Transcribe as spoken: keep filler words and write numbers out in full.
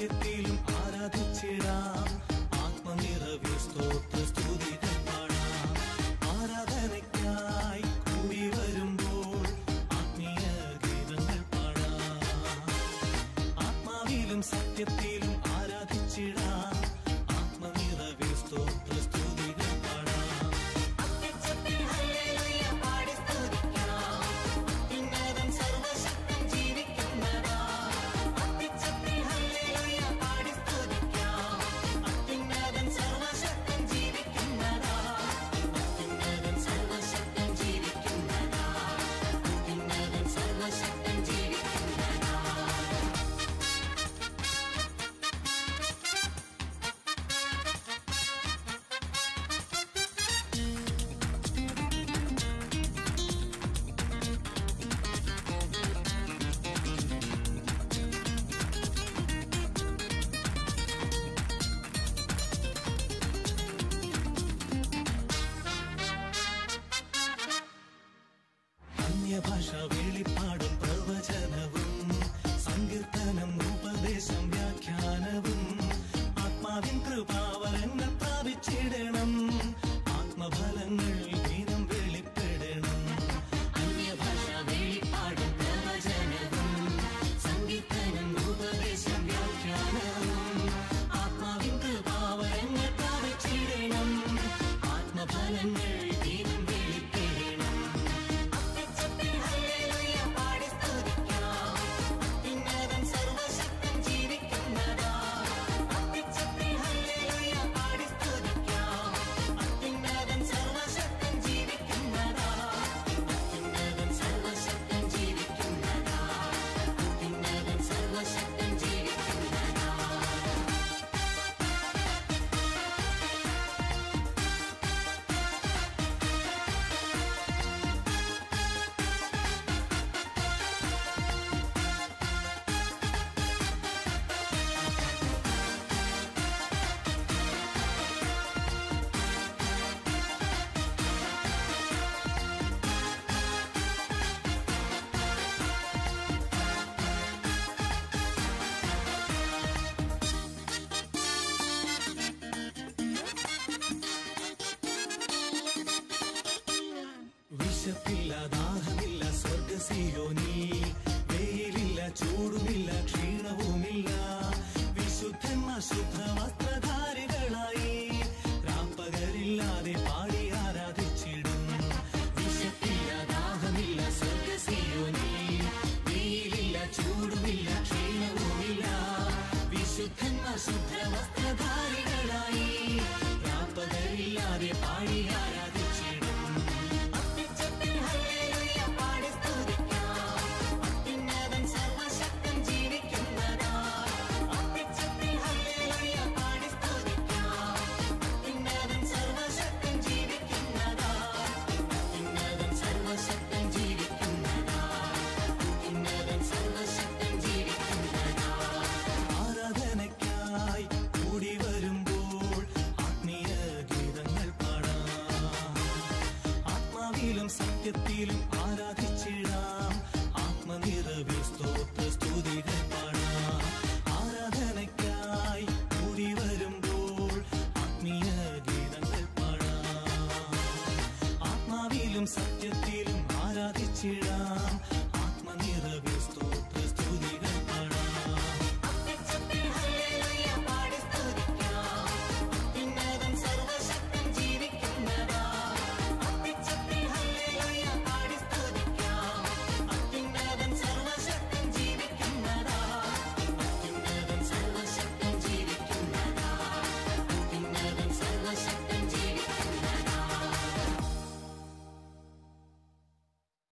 സത്യത്തിലും ആരാധിച്ചിടാം. ആത്മനിറവിൽ സ്തോത്ര സ്തുതികൾ പാടാം. ആരാധനയ്ക്കായി കൂടി വരുമ്പോൾ ആത്മീയ ഗീതങ്ങൾ പാടാം. ആത്മാവിലും സത്യത്തിലും ആരാധിച്ചിടാം. ആത്മനിറവിൽ സ്തോത്ര സ്തുതികൾ പാടാം. ഭാഷ വെളിപ്പാടും പ്രവചനവും സങ്കീർത്തനം ഉപദേശം വ്യാഖ്യാനവും ആത്മാവിൻ കൃപാവരങ്ങൾ പ്രാപിച്ചിടണം. ആത്മഫലങ്ങൾ ദിനം വെളിപ്പെടണം. അന്യഭാഷ വെളിപ്പാടും പ്രവചനവും സങ്കീർത്തനം ഉപദേശം വ്യാഖ്യാനവും ആത്മാവിൻ കൃപാവരങ്ങൾ പ്രാപിച്ചിടണം. ആത്മഫലങ്ങൾ ദിനം വെളിപ്പെടണം. വിശപ്പില്ല, ദാഹമില്ല സ്വർഗസിയോനിൽ. വെയിലില്ല, ചൂടുമില്ല, ക്ഷീണവുമില്ല. വിശുദ്ധന്മാർ ശുദ്ധ വസ്ത്രധാരികളായി രാപ്പകലില്ലാതെ പാടി ആരാധിച്ചിടും. വിശപ്പില്ല, ദാഹമില്ല സ്വർഗസിയോനിൽ. വെയിലില്ല, ചൂടുമില്ല, ക്ഷീണവുമില്ല. വിശുദ്ധന്മാർ ശുദ്ധ വസ്ത്രധാരികളായി രാപ്പകലില്ലാതെ പാടി ആരാധിച്ചിടും. ആരാധനയ്ക്കായി കൂടി വരുമ്പോൾ ആത്മീയ ഗീതങ്ങൾ പാടാം. ആത്മാവിലും സത്യത്തിലും ആരാധിച്ചിടാം. ആത്മനിറവിൽ സ്തോത്ര സ്തുതികൾ പാടാം. ആരാധനയ്ക്കായി കൂടി വരുമ്പോൾ ആത്മീയ ഗീതങ്ങൾ പാടാം. ആത്മാവിലും സത്യ